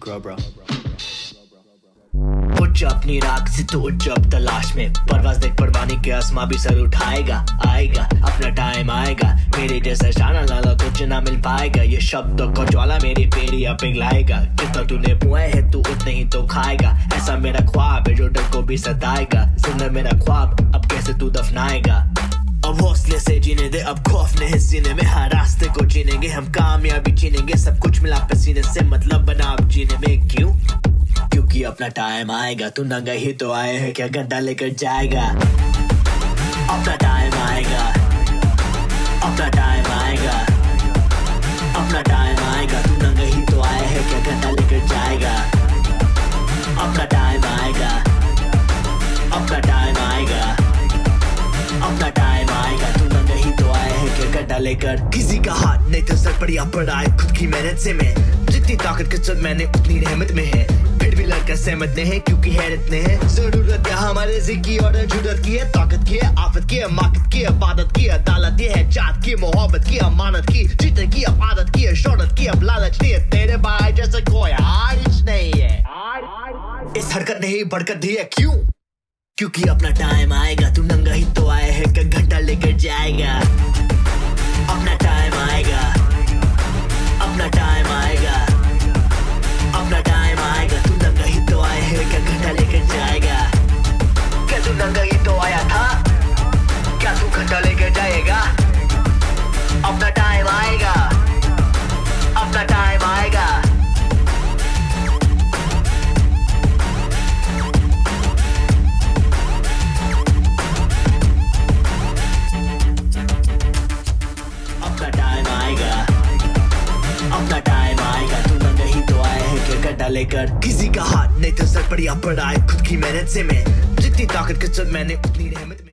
Grow, bro. उच्च अपनी राख से तो उच्च अब तलाश में परवाज़ देख परवानी के आसमां भी सर उठाएगा आएगा अपना टाइम आएगा मेरे जैसा शाना लाला तुझे ना मिल पाएगा ये शब्दों को ज्वाला मेरी पेड़ियां पिघलाएगा जितना तूने बुए है तू उतना ही तो खाएगा ऐसा मेरा ख्वाब है जो डर को भी सताएगा सुंदर मेरा ख्वाब अब कैसे तू दफनाएगा अब हौसले से जीने दे अब खौफ नहीं सीने में हर रास्ते को जीनेंगे हम कामयाबी जीनेंगे सब कुछ मिला पसीने से मतलब बना अब जीने में क्यों क्योंकि अपना टाइम आएगा तू नंगा ही तो आए है क्या घंटा लेकर जाएगा अपना टाइम आएगा अपना टाइम आएगा अपना टाइम आएगा तू नंगा ही तो आए है क्या घंटा लेकर जाएगा अपना टाइम आएगा अपना टाइम आएगा अपना टाइम आएगा तू नंगा ही तो आए है क्या घंटा लेकर किसी का हाथ नहीं तो सर पर या पड़ा है खुद की मेहनत से मैं जितनी ताकत के साथ मैंने उतनी रहमत में है फिर भी लड़का सहमत नहीं है क्योंकि हैरत नहीं है जरूरत है हमारे जिक्की और जरूरत की है ताकत की है आफत की है माकत की है इबादत की अदालत की है जात की मोहब्बत की अमानत की जीतने की आदत की है शोहरत की अब लालच नहीं है तेरे भाई जैसा कोई हारिश नहीं है इस हरकत ने ही बढ़कर दी है क्यों क्योंकि अपना टाइम आएगा तू नंगा ही तो आया है कि घंटा लेकर जाएगा अपना टाइम आएगा अपना टाइम आएगा अपना टाइम आएगा तू नंगा ही तो आया है क्या घंटा लेकर जाएगा क्या तू नंगा ही तो आया था क्या तू घंटा लेकर जाएगा अपना टाइम आएगा अपना टाइम आएगा अपना टाइम आएगा अपना टाइम आएगा तू नंगा ही तो आया है क्या घंटा लेकर किसी का हाथ नहीं तो सर पर या पड़ा है खुद की मेहनत से मैं जितनी ताकत के साथ मैंने उतनी रहमत में